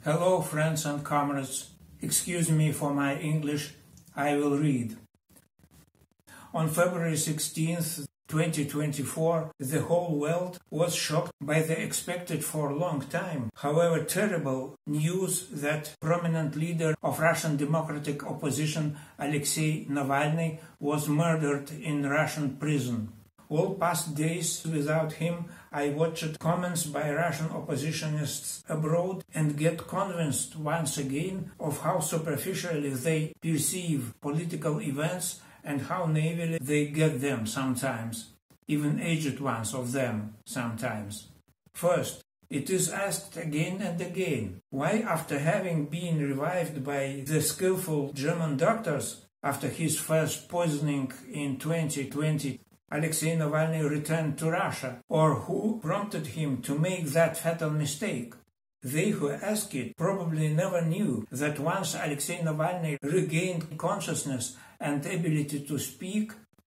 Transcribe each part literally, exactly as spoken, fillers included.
Hello, friends and comrades. Excuse me for my English. I will read. On February sixteenth, twenty twenty-four, the whole world was shocked by the expected for a long time, however terrible, news that prominent leader of Russian democratic opposition Alexei Navalny was murdered in Russian prison. All past days without him, I watched comments by Russian oppositionists abroad and get convinced once again of how superficially they perceive political events and how naively they get them sometimes, even aged ones of them sometimes. First, it is asked again and again, why after having been revived by the skillful German doctors after his first poisoning in twenty twenty, Alexei Navalny returned to Russia, or who prompted him to make that fatal mistake? They who ask it probably never knew that once Alexei Navalny regained consciousness and ability to speak,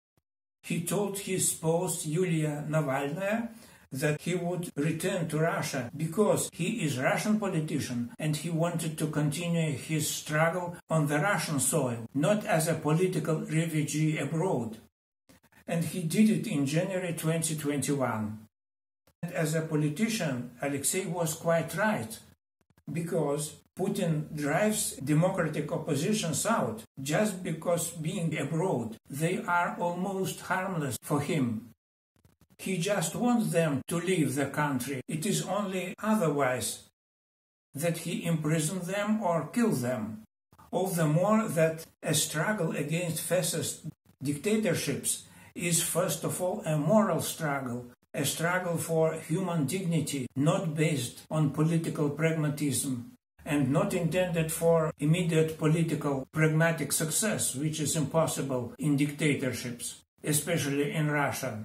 he told his spouse Yulia Navalnaya that he would return to Russia because he is a Russian politician and he wanted to continue his struggle on the Russian soil, not as a political refugee abroad. And he did it in January twenty twenty-one. And as a politician, Alexei was quite right, because Putin drives democratic oppositions out just because being abroad, they are almost harmless for him. He just wants them to leave the country. It is only otherwise that he imprisons them or kills them. All the more that a struggle against fascist dictatorships is first of all a moral struggle, a struggle for human dignity, not based on political pragmatism, and not intended for immediate political pragmatic success, which is impossible in dictatorships, especially in Russia.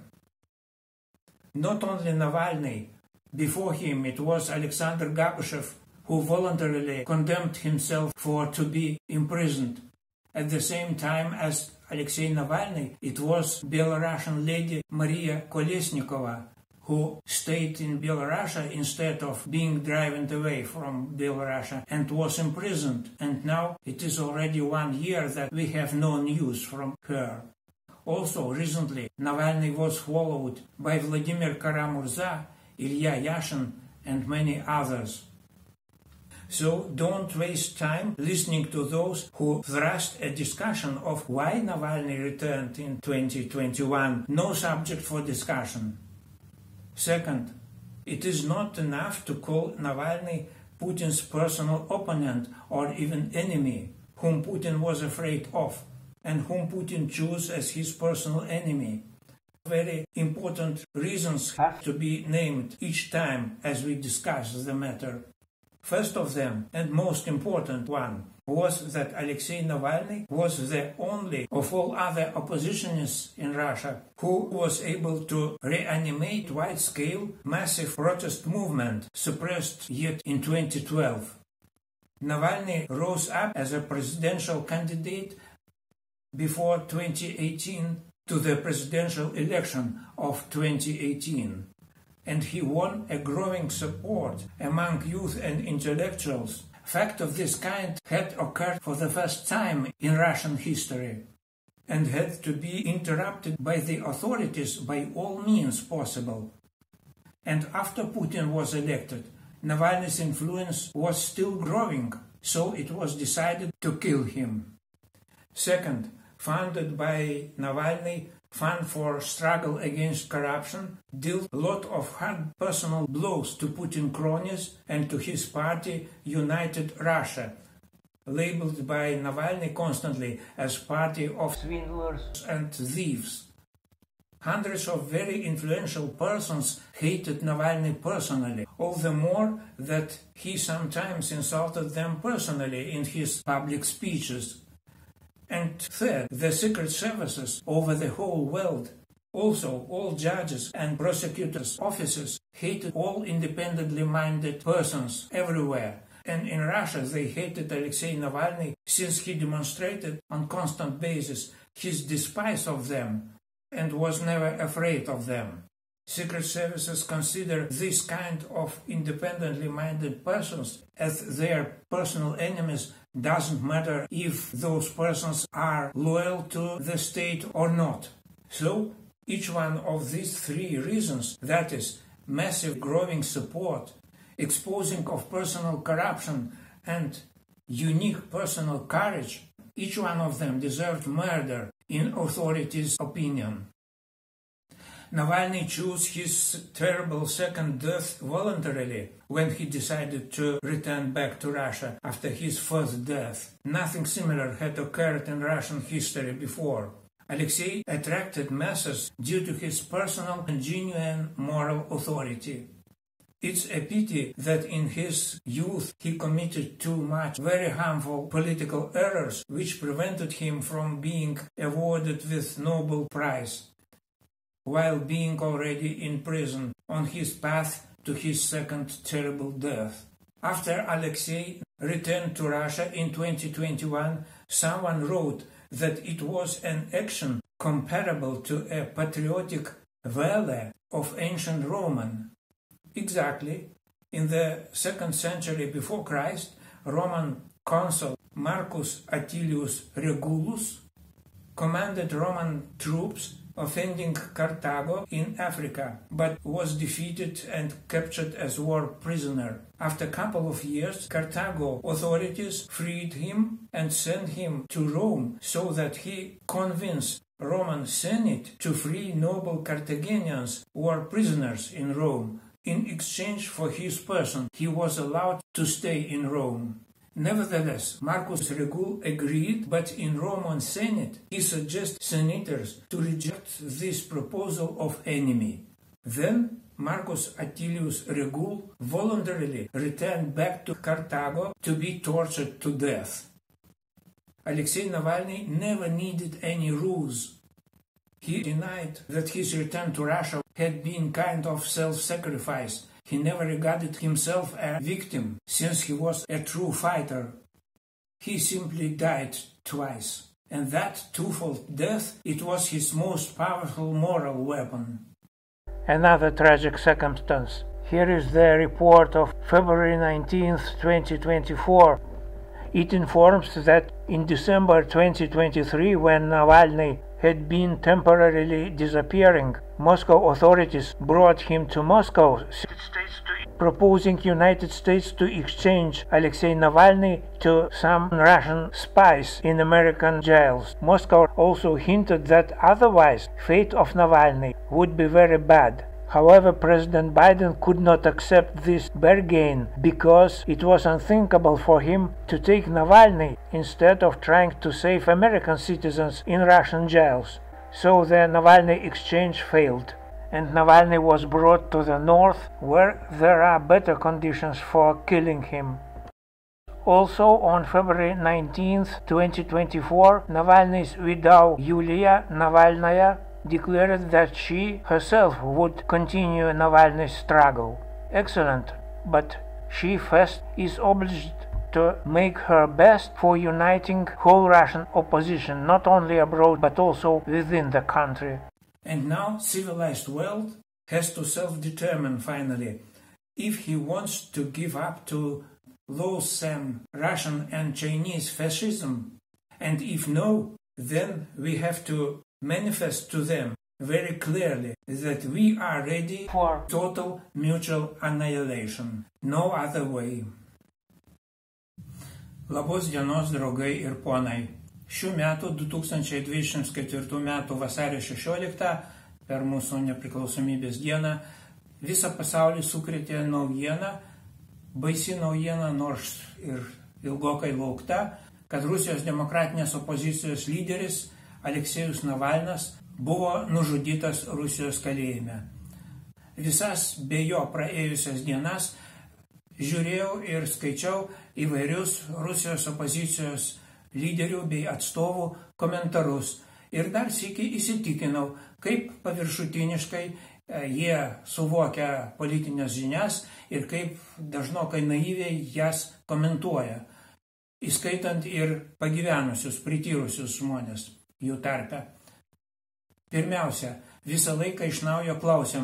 Not only Navalny, before him it was Alexander Gabushev who voluntarily condemned himself for to be imprisoned. At the same time as Alexei Navalny, it was Belarusian lady Maria Kolesnikova who stayed in Belarus instead of being driven away from Belarus and was imprisoned, and now it is already one year that we have no news from her. Also, recently, Navalny was followed by Vladimir Kara-Murza, Ilya Yashin, and many others. So don't waste time listening to those who thrust a discussion of why Navalny returned in twenty twenty-one, no subject for discussion. Second, it is not enough to call Navalny Putin's personal opponent or even enemy, whom Putin was afraid of, and whom Putin chose as his personal enemy. Very important reasons have to be named each time as we discuss the matter. First of them, and most important one, was that Alexei Navalny was the only of all other oppositionists in Russia who was able to reanimate wide-scale, massive protest movement suppressed yet in twenty twelve. Navalny rose up as a presidential candidate before twenty eighteen to the presidential election of twenty eighteen. And he won a growing support among youth and intellectuals. Fact of this kind had occurred for the first time in Russian history and had to be interrupted by the authorities by all means possible. And after Putin was elected, Navalny's influence was still growing, so it was decided to kill him. Second, founded by Navalny, Fund for Struggle Against Corruption dealt a lot of hard personal blows to Putin cronies and to his party United Russia, labeled by Navalny constantly as party of swindlers and thieves. Hundreds of very influential persons hated Navalny personally, all the more that he sometimes insulted them personally in his public speeches. And third, the secret services over the whole world, also all judges and prosecutors' offices, hated all independently minded persons everywhere. And in Russia they hated Alexei Navalny since he demonstrated on constant basis his despise of them and was never afraid of them. secret services consider this kind of independently minded persons as their personal enemies, doesn't matter if those persons are loyal to the state or not. So, each one of these three reasons, that is, massive growing support, exposing of personal corruption, and unique personal courage, each one of them deserved murder in authorities' opinion. Navalny chose his terrible second death voluntarily when he decided to return back to Russia after his first death. Nothing similar had occurred in Russian history before. Alexei attracted masses due to his personal and genuine moral authority. It's a pity that in his youth he committed too much very harmful political errors which prevented him from being awarded with Nobel Prize, while being already in prison on his path to his second terrible death. After Alexei returned to Russia in twenty twenty-one, someone wrote that it was an action comparable to a patriotic valor of ancient Roman. Exactly. In the second century before Christ, Roman consul Marcus Atilius Regulus commanded Roman troops offending Carthago in Africa, but was defeated and captured as war prisoner. After a couple of years, Carthago authorities freed him and sent him to Rome so that he convinced Roman Senate to free noble Carthaginians who were prisoners in Rome. In exchange for his person, he was allowed to stay in Rome. Nevertheless, Marcus Regulus agreed, but in Roman Senate he suggested senators to reject this proposal of enemy. Then Marcus Atilius Regulus voluntarily returned back to Carthago to be tortured to death. Alexei Navalny never needed any rules. He denied that his return to Russia had been kind of self-sacrifice. He never regarded himself a victim, since he was a true fighter. He simply died twice, and that twofold death, it was his most powerful moral weapon. Another tragic circumstance. Here is the report of February nineteenth, twenty twenty-four. It informs that in December twenty twenty-three, when Navalny had been temporarily disappearing, Moscow authorities brought him to Moscow, proposing United States to exchange Alexei Navalny to some Russian spies in American jails. Moscow also hinted that otherwise fate of Navalny would be very bad. However, President Biden could not accept this bargain because it was unthinkable for him to take Navalny instead of trying to save American citizens in Russian jails. So the Navalny exchange failed, and Navalny was brought to the north, where there are better conditions for killing him. Also, on February nineteenth, twenty twenty-four, Navalny's widow Yulia Navalnaya declared that she herself would continue Navalny's struggle. Excellent, but she first is obliged to make her best for uniting whole Russian opposition, not only abroad but also within the country. And now civilized world has to self-determine finally if he wants to give up to loathsome Russian and Chinese fascism, and if no, then we have to manifest to them very clearly that we are ready for total mutual annihilation. No other way. Labos dienos, draugai ir ponai. Šių metų du tūkstančiai dvidešimt ketvirtų metų vasario šešioliktą per mūsų nepriklausomybės dieną visą pasaulį sukrėtė naujiena, baisi naujiena, nors ir ilgokai laukta, kad Rusijos demokratinės opozicijos lyderis Aleksejus Navalnas buvo nužudytas Rusijos kalėjime. Visas be jo praėjusias dienas žiūrėjau ir skaičiau įvairius Rusijos opozicijos lyderių bei atstovų komentarus ir dar sykį įsitikinau, kaip paviršutiniškai jie suvokia politinės žinias ir kaip dažnokai naiviai jas komentuoja, įskaitant ir pagyvenusius, prityrusius žmonės jų tarpe. Pirmiausia, visą laiką iš naujo klausiama,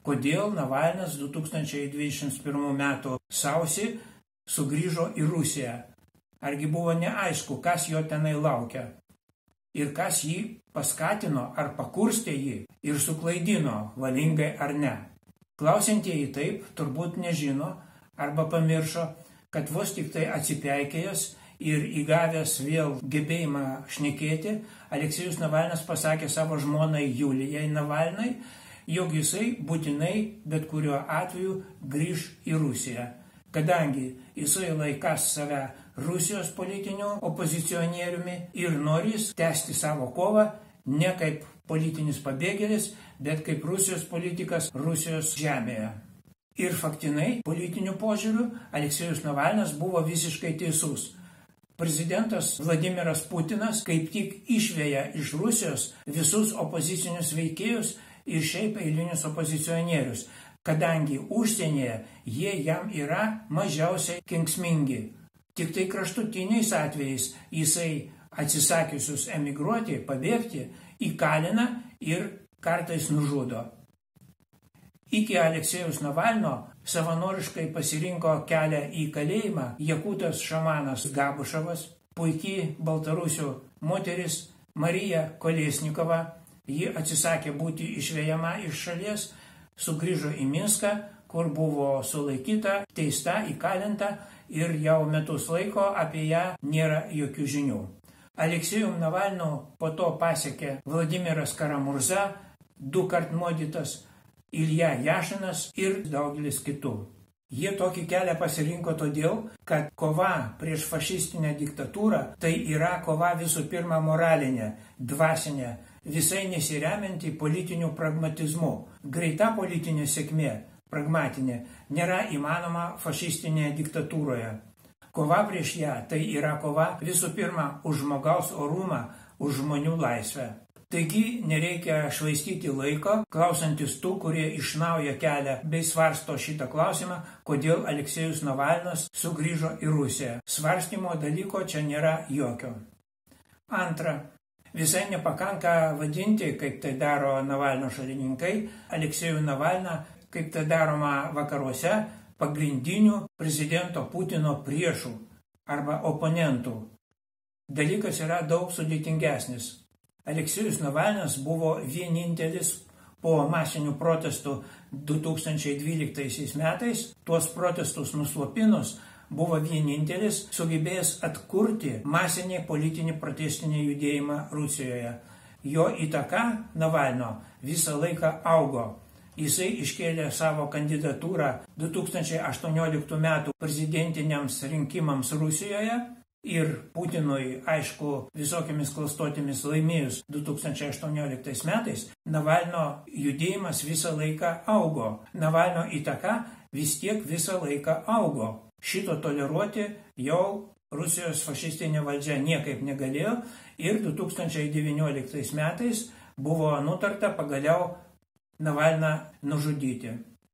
kodėl Navalnas du tūkstančiai dvidešimt pirmų metų sausį sugrįžo į Rusiją. Argi buvo neaišku, kas jo tenai laukia ir kas jį paskatino ar pakurstė jį ir suklaidino valingai ar ne. Klausiantieji taip turbūt nežino arba pamiršo, kad vos tik tai atsipeikėjęs ir įgavęs vėl gebėjimą šnekėti, Aleksejus Navalnas pasakė savo žmonai Julijai Navalnai, jog jisai būtinai bet kuriuo atveju grįž į Rusiją, kadangi jisai laikas save Rusijos politiniu opozicionieriumi ir norės tęsti savo kovą ne kaip politinis pabėgėlis, bet kaip Rusijos politikas Rusijos žemėje. Ir faktinai, politiniu požiūriu, Aleksejus Navalnas buvo visiškai teisus. Prezidentas Vladimiras Putinas kaip tik išveja iš Rusijos visus opozicinius veikėjus ir šiaip eilinius opozicionierius, kadangi užsienyje jie jam yra mažiausiai kenksmingi. Tik tai kraštutiniais atvejais jisai atsisakiusius emigruoti, pabėgti, įkalina ir kartais nužudo. Iki Aleksejus Navalno savanoriškai pasirinko kelią į kalėjimą jakutas šamanas Gabušavas, puikiai baltarusių moteris Marija Kolesnikova. Ji atsisakė būti išvejama iš šalies, sugrįžo į Minską, kur buvo sulaikyta, teista, įkalinta ir jau metus laiko apie ją nėra jokių žinių. Aleksejum Navalnu po to pasiekė Vladimiras Karamurza, du kart nuodytas, Ilja Jašinas ir daugelis kitų. Jie tokį kelią pasirinko todėl, kad kova prieš fašistinę diktatūrą tai yra kova visų pirma moralinė, dvasinė, visai nesiremianti politiniu pragmatizmu. Greita politinė sėkmė, pragmatinė, nėra įmanoma fašistinėje diktatūroje. Kova prieš ją tai yra kova visų pirma už žmogaus orumą, už žmonių laisvę. Taigi nereikia švaistyti laiko, klausantis tų, kurie iš naujo kelia bei svarsto šitą klausimą, kodėl Aleksejus Navalnas sugrįžo į Rusiją. Svarstymo dalyko čia nėra jokio. Antra, visai nepakanka vadinti, kaip tai daro Navalno šalininkai, Aleksejų Navalną, kaip tai daroma vakaruose, pagrindinių prezidento Putino priešų arba oponentų. Dalykas yra daug sudėtingesnis. Aleksejus Navalnas buvo vienintelis po masinių protestų du tūkstančiai dvyliktaisiais metais, tuos protestus nuslopinus, buvo vienintelis sugebėjęs atkurti masinį politinį protestinį judėjimą Rusijoje. Jo įtaka Navalno visą laiką augo. Jisai iškėlė savo kandidatūrą du tūkstančiai aštuonioliktų metų prezidentiniams rinkimams Rusijoje ir Putinui, aišku, visokiamis klastotėmis laimėjus du tūkstančiai aštuonioliktais metais, Navalno judėjimas visą laiką augo. Navalno įtaka vis tiek visą laiką augo. Šito toleruoti jau Rusijos fašistinė valdžia niekaip negalėjo ir du tūkstančiai devynioliktais metais buvo nutarta pagaliau Navalną nužudyti.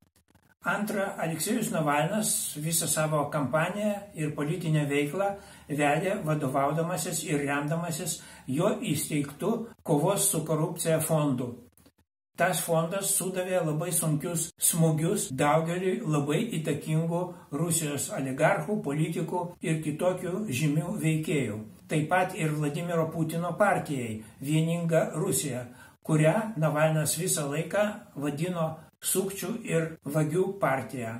Antra, Aleksejus Navalnas visą savo kampaniją ir politinę veiklą vedė vadovaudamasis ir remdamasis jo įsteigtų kovos su korupcija fondų. Tas fondas sudavė labai sunkius smūgius daugeliui labai įtakingų Rusijos oligarchų, politikų ir kitokių žymių veikėjų. Taip pat ir Vladimiro Putino partijai Vieninga Rusija, kurią Navalnas visą laiką vadino sukčių ir vagių partija.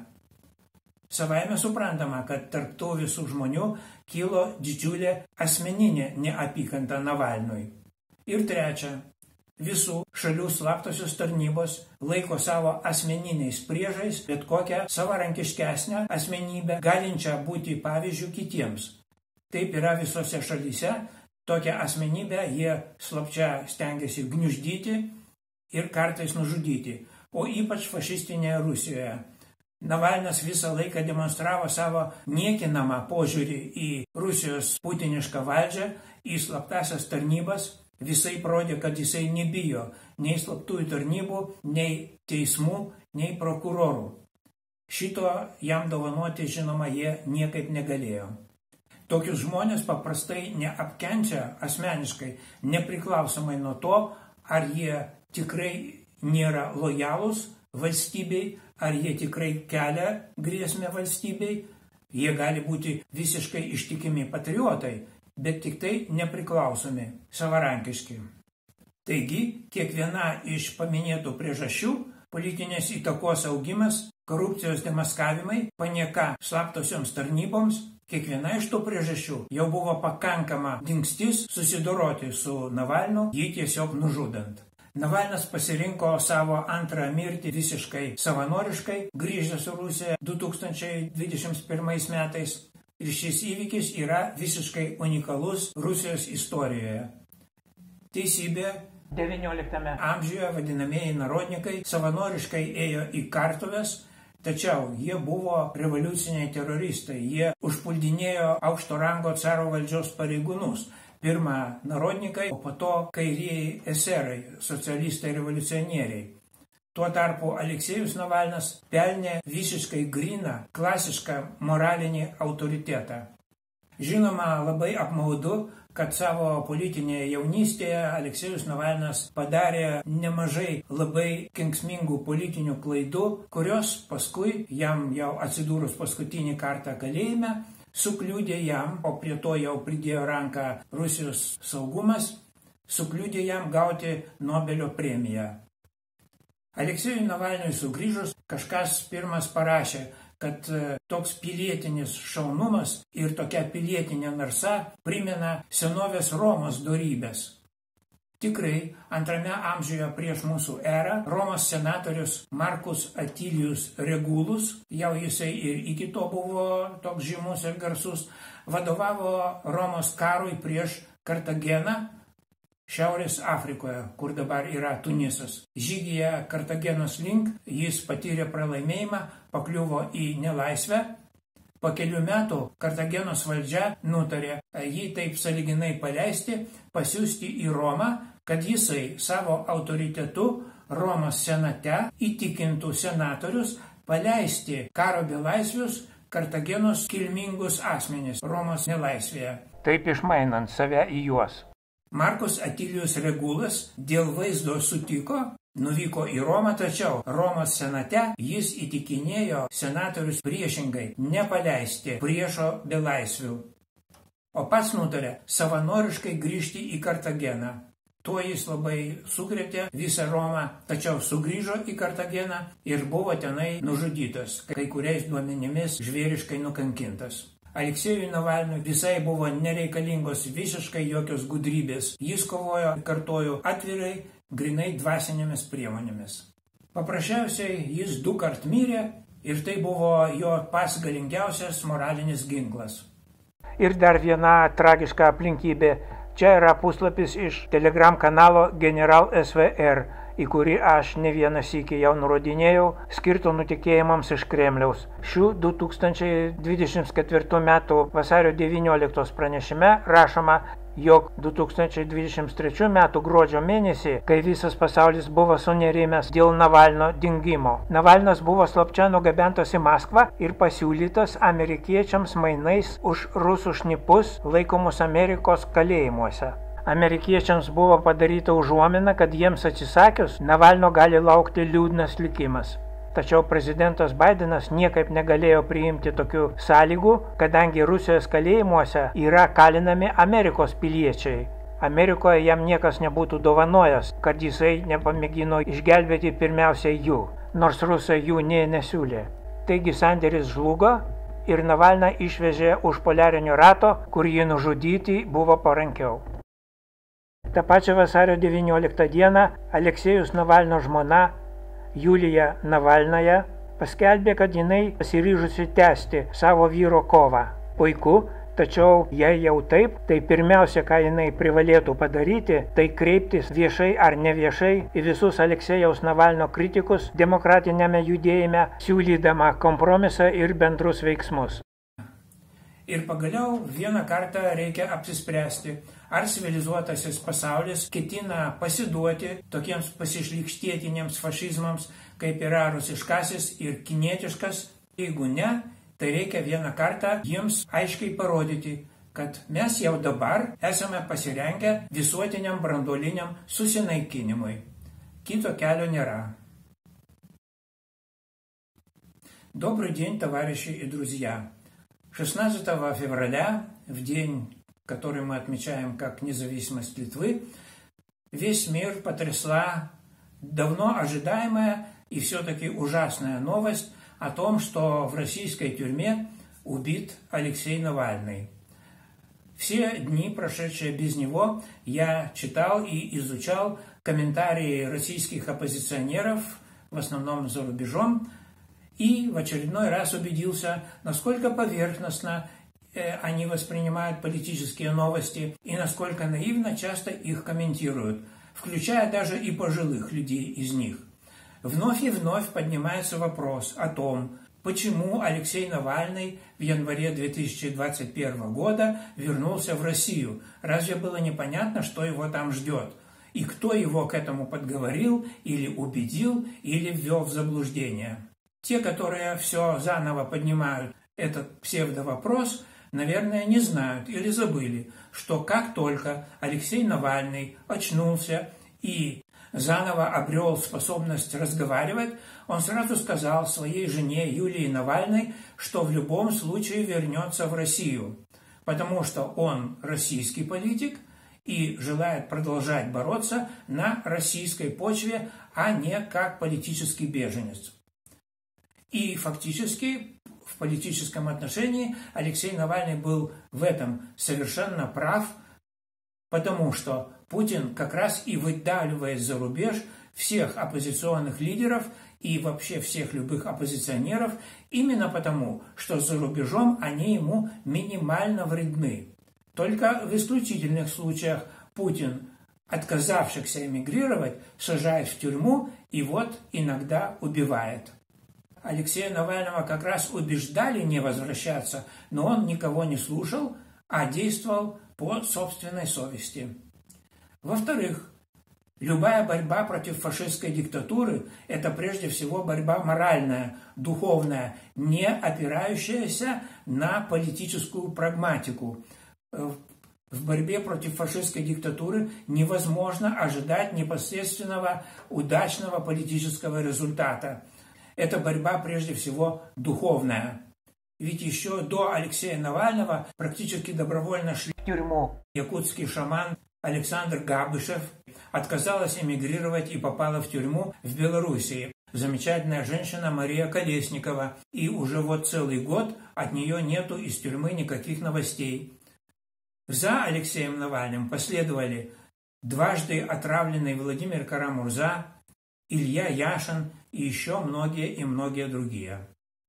Savaime suprantama, kad tarp tų visų žmonių kilo didžiulė asmeninė neapykanta Navalnui. Ir trečia, visų šalių slaptosios tarnybos laiko savo asmeniniais priežais bet kokią savarankiškesnę asmenybę, galinčią būti pavyzdžių kitiems. Taip yra visose šalyse, tokią asmenybę jie slapčia stengiasi gniuždyti ir kartais nužudyti, o ypač fašistinėje Rusijoje. Navalnas visą laiką demonstravo savo niekinamą požiūrį į Rusijos putinišką valdžią, į slaptasias tarnybas, visai parodė, kad jisai nebijo nei slaptųjų tarnybų, nei teismų, nei prokurorų. Šito jam dovanoti, žinoma, jie niekaip negalėjo. Tokius žmonės paprastai neapkenčia asmeniškai, nepriklausomai nuo to, ar jie tikrai nėra lojalūs valstybei, ar jie tikrai kelia grėsmę valstybei. Jie gali būti visiškai ištikimi patriotai, bet tik tai nepriklausomi, savarankiški. Taigi, kiekviena iš paminėtų priežasčių – politinės įtakos augimas, korupcijos demaskavimai, panieka slaptosioms tarnyboms – kiekviena iš tų priežasčių jau buvo pakankama dingstis susidoroti su Navalnu, jį tiesiog nužudant. Navalnas pasirinko savo antrą mirtį visiškai savanoriškai, grįžęs į Rusiją du tūkstančiai dvidešimt pirmais metais, ir šis įvykis yra visiškai unikalus Rusijos istorijoje. Teisybė, devynioliktame amžiuje vadinamieji narodnikai savanoriškai ėjo į kartuves, tačiau jie buvo revoliuciniai teroristai, jie užpuldinėjo aukšto rango caro valdžios pareigūnus. Pirma narodnikai, o po to kairieji eserai, socialistai revoliucionieriai. Tuo tarpu Aleksejus Navalnas pelnė visiškai gryną, klasišką moralinį autoritetą. Žinoma, labai apmaudu, kad savo politinėje jaunystėje Aleksejus Navalnas padarė nemažai labai kenksmingų politinių klaidų, kurios paskui, jam jau atsidūrus paskutinį kartą kalėjime, sukliudė jam, o prie to jau pridėjo ranką Rusijos saugumas, sukliudė jam gauti Nobelio premiją. Aleksejui Navalniui sugrįžus, kažkas pirmas parašė, kad toks pilietinis šaunumas ir tokia pilietinė narsa primena senovės Romos dorybės. Tikrai, antrame amžiuje prieš mūsų erą Romos senatorius Marcus Atilius Regulus, jau jisai ir iki to buvo toks žymus ir garsus, vadovavo Romos karui prieš Kartageną Šiaurės Afrikoje, kur dabar yra Tunisas. Žygyje Kartagenos link jis patyrė pralaimėjimą, pakliuvo į nelaisvę. Po kelių metų Kartagenos valdžia nutarė jį taip sąlyginai paleisti, pasiųsti į Romą, kad jisai savo autoritetu Romos senate įtikintų senatorius paleisti karo belaisvius Kartagenos kilmingus asmenis Romos nelaisvėje. Taip išmainant save į juos. Marcus Atilius Regulas dėl vaizdo sutiko, nuvyko į Romą, tačiau Romos senate jis įtikinėjo senatorius priešingai nepaleisti priešo belaisvių, o pats nutarė savanoriškai grįžti į Kartageną. Tuo jis labai sukrėtė visą Romą, tačiau sugrįžo į Kartageną ir buvo tenai nužudytas, kai kuriais duomenimis žvėriškai nukankintas. Aleksejui Navalniui visai buvo nereikalingos visiškai jokios gudrybės. Jis kovojo, kartoju, atvirai, grinai dvasinėmis priemonėmis. Paprasčiausiai jis du kart mirė ir tai buvo jo pats galingiausias moralinis ginklas. Ir dar viena tragiška aplinkybė. Čia yra puslapis iš Telegram kanalo General S V R, į kurį aš ne vieną sykį jau nurodinėjau, skirto nutekėjimams iš Kremliaus. Šių du tūkstančiai dvidešimt ketvirtų metų vasario devynioliktos pranešime rašoma, jog du tūkstančiai dvidešimt trečių metų gruodžio mėnesį, kai visas pasaulis buvo sunerimęs dėl Navalno dingimo, Navalnas buvo slapčia nugabentas į Maskvą ir pasiūlytas amerikiečiams mainais už rusų šnipus laikomus Amerikos kalėjimuose. Amerikiečiams buvo padaryta užuomina, kad jiems atsisakius, Navalno gali laukti liūdnas likimas. Tačiau prezidentas Bidenas niekaip negalėjo priimti tokių sąlygų, kadangi Rusijos kalėjimuose yra kalinami Amerikos piliečiai. Amerikoje jam niekas nebūtų dovanojęs, kad jisai nepamėgino išgelbėti pirmiausiai jų, nors rusai jų nė nesiūlė. Taigi sandėris žlugo ir Navalną išvežė už poliarinio rato, kur jį nužudyti buvo parankiau. Ta pačia vasario devynioliktą dieną Aleksejus Navalno žmona Julija Navalnaja paskelbė, kad jinai pasiryžusi tęsti savo vyro kovą. Puiku, tačiau jei jau taip, tai pirmiausia, ką jinai privalėtų padaryti, tai kreiptis viešai ar neviešai į visus Aleksejaus Navalno kritikus demokratinėme judėjime, siūlydama kompromisą ir bendrus veiksmus. Ir pagaliau vieną kartą reikia apsispręsti, ar civilizuotasis pasaulis ketina pasiduoti tokiems pasišlykštėtiniams fašizmams, kaip yra rusiškasis ir kinietiškas. Jeigu ne, tai reikia vieną kartą jiems aiškiai parodyti, kad mes jau dabar esame pasirengę visuotiniam branduoliniam susinaikinimui. Kito kelio nėra. Добрый день, товарищи и друзья! шестнадцатого февраля, в день, который мы отмечаем как независимость Литвы, весь мир потрясла давно ожидаемая и все-таки ужасная новость о том, что в российской тюрьме убит Алексей Навальный. Все дни, прошедшие без него, я читал и изучал комментарии российских оппозиционеров, в основном за рубежом, и в очередной раз убедился, насколько поверхностно э, они воспринимают политические новости и насколько наивно часто их комментируют, включая даже и пожилых людей из них. Вновь и вновь поднимается вопрос о том, почему Алексей Навальный в январе две тысячи двадцать первого года вернулся в Россию. Разве было непонятно, что его там ждет? И кто его к этому подговорил, или убедил, или ввел в заблуждение? Те, которые все заново поднимают этот псевдовопрос, наверное, не знают или забыли, что как только Алексей Навальный очнулся и заново обрел способность разговаривать, он сразу сказал своей жене Юлии Навальной, что в любом случае вернется в Россию, потому что он российский политик и желает продолжать бороться на российской почве, а не как политический беженец. И фактически в политическом отношении Алексей Навальный был в этом совершенно прав, потому что Путин как раз и выдавливает за рубеж всех оппозиционных лидеров и вообще всех любых оппозиционеров именно потому, что за рубежом они ему минимально вредны. Только в исключительных случаях Путин, отказавшихся эмигрировать, сажает в тюрьму и вот иногда убивает. Алексея Навального как раз убеждали не возвращаться, но он никого не слушал, а действовал по собственной совести. Во-вторых, любая борьба против фашистской диктатуры – это прежде всего борьба моральная, духовная, не опирающаяся на политическую прагматику. В борьбе против фашистской диктатуры невозможно ожидать непосредственного удачного политического результата. Это борьба прежде всего духовная. Ведь еще до Алексея Навального практически добровольно шли в тюрьму. Якутский шаман Александр Габышев отказалась эмигрировать и попала в тюрьму в Белоруссии. Замечательная женщина Мария Колесникова. И уже вот целый год от нее нету из тюрьмы никаких новостей. За Алексеем Навальным последовали дважды отравленный Владимир Кара-Мурза, Илья Яшин и еще многие и многие другие.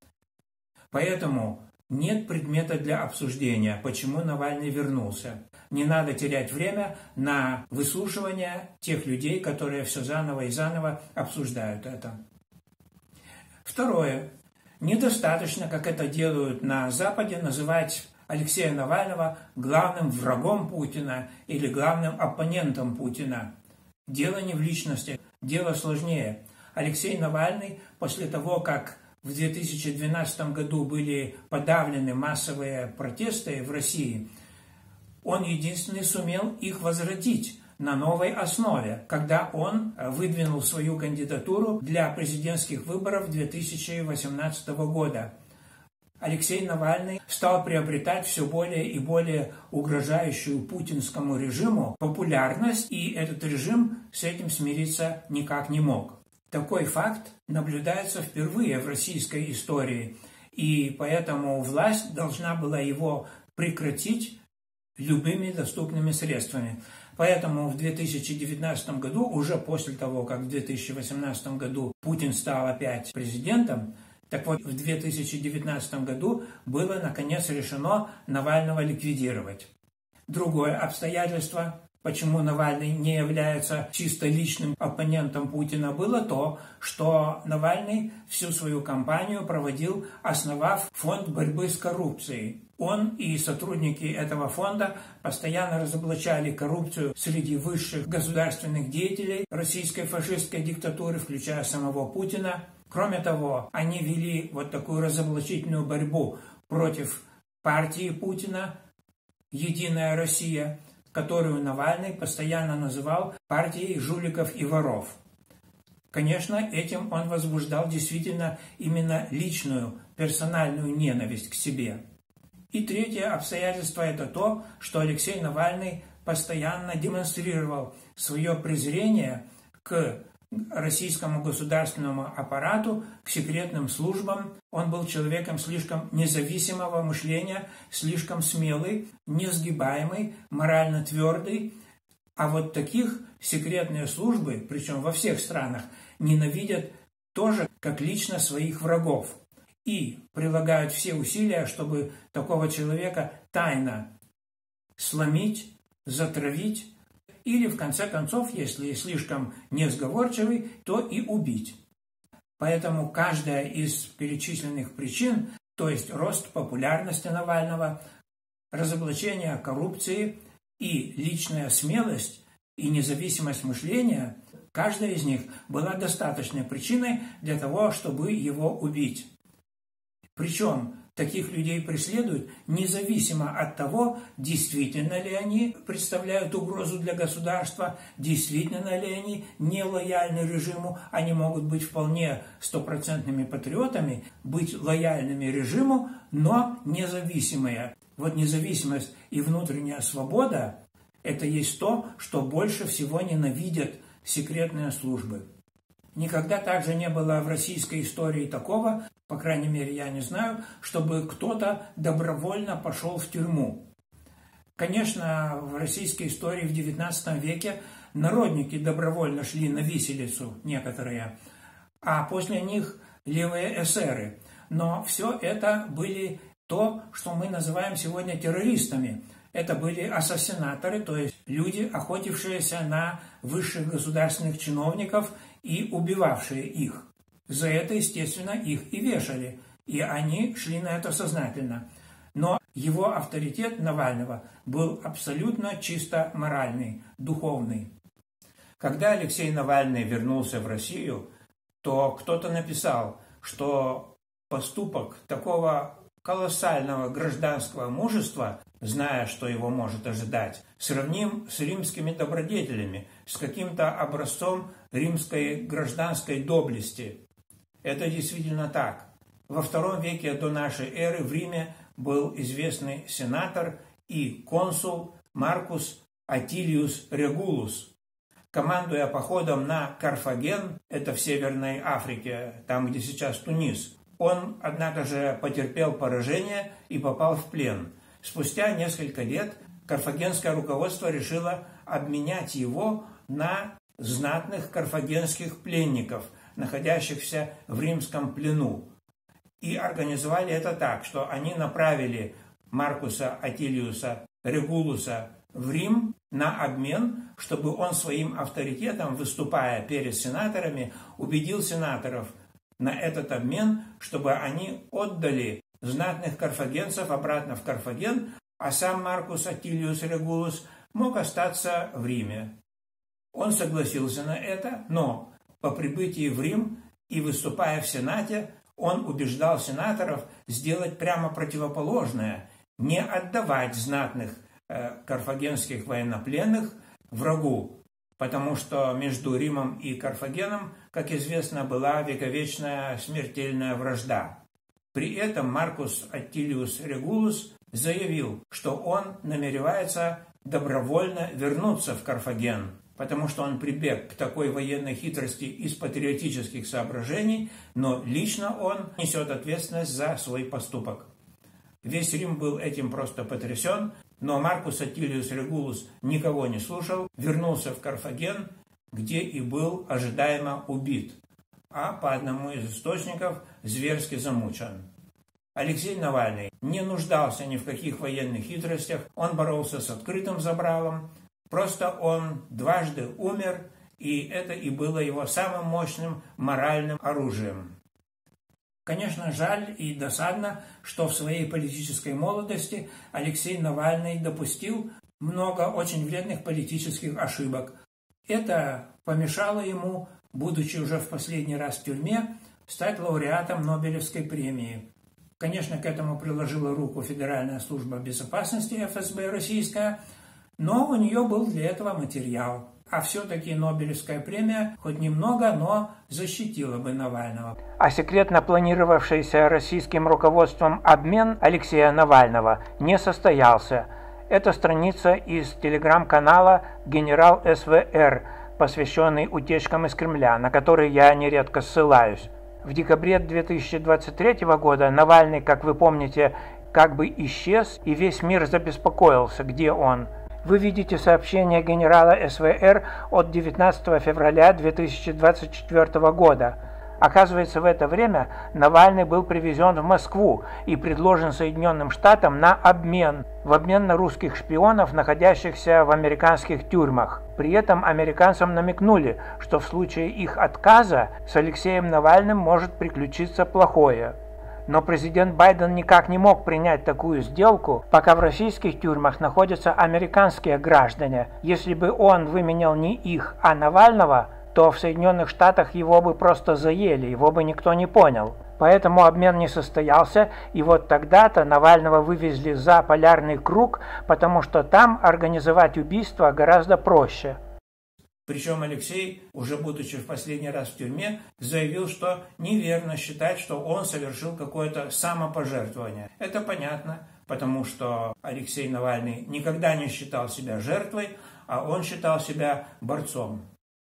Поэтому нет предмета для обсуждения, почему Навальный вернулся. Не надо терять время на выслушивание тех людей, которые все заново и заново обсуждают это. Второе. Недостаточно, как это делают на Западе, называть Алексея Навального главным врагом Путина или главным оппонентом Путина. Дело не в личности, дело сложнее. Алексей Навальный после того, как в две тысячи двенадцатом году были подавлены массовые протесты в России, он единственный сумел их возродить на новой основе, когда он выдвинул свою кандидатуру для президентских выборов две тысячи восемнадцатого года. Алексей Навальный стал приобретать все более и более угрожающую путинскому режиму популярность, и этот режим с этим смириться никак не мог. Такой факт наблюдается впервые в российской истории, и поэтому власть должна была его прекратить любыми доступными средствами. Поэтому в две тысячи девятнадцатом году, уже после того, как в две тысячи восемнадцатом году Путин стал опять президентом, так вот, в две тысячи девятнадцатом году было, наконец, решено Навального ликвидировать. Другое обстоятельство, почему Навальный не является чисто личным оппонентом Путина, было то, что Навальный всю свою кампанию проводил, основав фонд борьбы с коррупцией. Он и сотрудники этого фонда постоянно разоблачали коррупцию среди высших государственных деятелей российской фашистской диктатуры, включая самого Путина. Кроме того, они вели вот такую разоблачительную борьбу против партии Путина «Единая Россия», которую Навальный постоянно называл партией жуликов и воров. Конечно, этим он возбуждал действительно именно личную, персональную ненависть к себе. И третье обстоятельство – это то, что Алексей Навальный постоянно демонстрировал свое презрение к российскому государственному аппарату, к секретным службам. Он был человеком слишком независимого мышления, слишком смелый, несгибаемый, морально твердый. А вот таких секретные службы, причем во всех странах, ненавидят тоже как лично своих врагов. И прилагают все усилия, чтобы такого человека тайно сломить, затравить, или, в конце концов, если слишком несговорчивый, то и убить. Поэтому каждая из перечисленных причин, то есть рост популярности Навального, разоблачение коррупции и личная смелость и независимость мышления, каждая из них была достаточной причиной для того, чтобы его убить. Причем таких людей преследуют независимо от того, действительно ли они представляют угрозу для государства, действительно ли они не лояльны режиму, они могут быть вполне стопроцентными патриотами, быть лояльными режиму, но независимые. Вот независимость и внутренняя свобода – это есть то, что больше всего ненавидят секретные службы. Никогда также не было в российской истории такого, по крайней мере, я не знаю, чтобы кто-то добровольно пошел в тюрьму. Конечно, в российской истории в девятнадцатом веке народники добровольно шли на виселицу, некоторые, а после них левые эсеры. Но все это были то, что мы называем сегодня террористами. Это были ассасинаторы, то есть люди, охотившиеся на высших государственных чиновников и убивавшие их. За это, естественно, их и вешали, и они шли на это сознательно. Но его авторитет Навального был абсолютно чисто моральный, духовный. Когда Алексей Навальный вернулся в Россию, то кто-то написал, что поступок такого колоссального гражданского мужества, зная, что его может ожидать, сравним с римскими добродетелями, с каким-то образцом римской гражданской доблести. Это действительно так. Во втором веке до нашей эры в Риме был известный сенатор и консул Маркус Атилиус Регулус. Командуя походом на Карфаген, это в Северной Африке, там, где сейчас Тунис, он, однако же, потерпел поражение и попал в плен. Спустя несколько лет карфагенское руководство решило обменять его на знатных карфагенских пленников, находящихся в римском плену. И организовали это так, что они направили Маркуса Атилиуса Регулуса в Рим на обмен, чтобы он своим авторитетом, выступая перед сенаторами, убедил сенаторов на этот обмен, чтобы они отдали знатных карфагенцев обратно в Карфаген, а сам Маркус Атилиус Регулус мог остаться в Риме. Он согласился на это, но по прибытии в Рим и выступая в Сенате, он убеждал сенаторов сделать прямо противоположное, не отдавать знатных э, карфагенских военнопленных врагу, потому что между Римом и Карфагеном, как известно, была вековечная смертельная вражда. При этом Маркус Атилиус Регулус заявил, что он намеревается добровольно вернуться в Карфаген, потому что он прибег к такой военной хитрости из патриотических соображений, но лично он несет ответственность за свой поступок. Весь Рим был этим просто потрясен, но Маркус Атилиус Регулус никого не слушал, вернулся в Карфаген, где и был ожидаемо убит, а по одному из источников зверски замучен. Алексей Навальный не нуждался ни в каких военных хитростях, он боролся с открытым забралом, просто он дважды умер, и это и было его самым мощным моральным оружием. Конечно, жаль и досадно, что в своей политической молодости Алексей Навальный допустил много очень вредных политических ошибок. Это помешало ему, будучи уже в последний раз в тюрьме, стать лауреатом Нобелевской премии. Конечно, к этому приложила руку Федеральная служба безопасности эф эс бэ российская, но у нее был для этого материал. а все-таки Нобелевская премия хоть немного, но защитила бы Навального. А секретно планировавшийся российским руководством обмен Алексея Навального не состоялся. Это страница из телеграм-канала «Генерал СВР», посвященный утечкам из Кремля, на который я нередко ссылаюсь. В декабре две тысячи двадцать третьего года Навальный, как вы помните, как бы исчез, и весь мир забеспокоился, где он. Вы видите сообщение генерала СВР от девятнадцатого февраля две тысячи двадцать четвёртого года. Оказывается, в это время Навальный был привезен в Москву и предложен Соединенным Штатам на обмен, в обмен на русских шпионов, находящихся в американских тюрьмах. При этом американцам намекнули, что в случае их отказа с Алексеем Навальным может приключиться плохое. Но президент Байден никак не мог принять такую сделку, пока в российских тюрьмах находятся американские граждане. Если бы он выменял не их, а Навального, то в Соединенных Штатах его бы просто заели, его бы никто не понял. Поэтому обмен не состоялся, и вот тогда-то Навального вывезли за полярный круг, потому что там организовать убийство гораздо проще. Причем Алексей, уже будучи в последний раз в тюрьме, заявил, что неверно считать, что он совершил какое-то самопожертвование. Это понятно, потому что Алексей Навальный никогда не считал себя жертвой, а он считал себя борцом.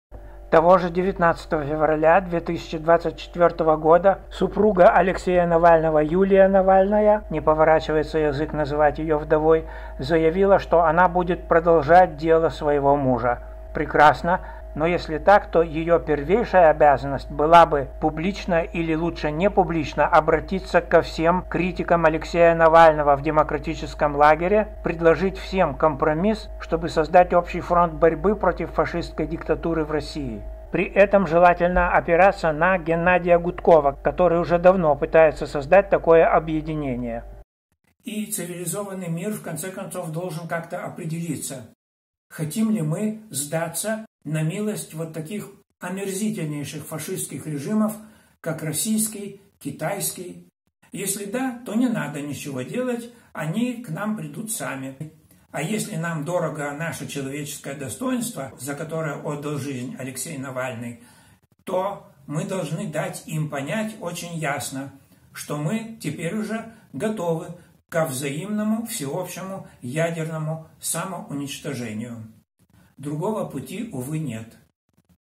Того же девятнадцатого февраля две тысячи двадцать четвёртого года супруга Алексея Навального Юлия Навальная, не поворачивается язык называть ее вдовой, заявила, что она будет продолжать дело своего мужа. Прекрасно, но если так, то ее первейшая обязанность была бы публично или лучше не публично обратиться ко всем критикам Алексея Навального в демократическом лагере, предложить всем компромисс, чтобы создать общий фронт борьбы против фашистской диктатуры в России. При этом желательно опираться на Геннадия Гудкова, который уже давно пытается создать такое объединение. И цивилизованный мир в конце концов должен как-то определиться. Хотим ли мы сдаться на милость вот таких омерзительнейших фашистских режимов, как российский, китайский? Если да, то не надо ничего делать, они к нам придут сами. А если нам дорого наше человеческое достоинство, за которое отдал жизнь Алексей Навальный, то мы должны дать им понять очень ясно, что мы теперь уже готовы ко взаимному всеобщему ядерному самоуничтожению. Другого пути, увы, нет.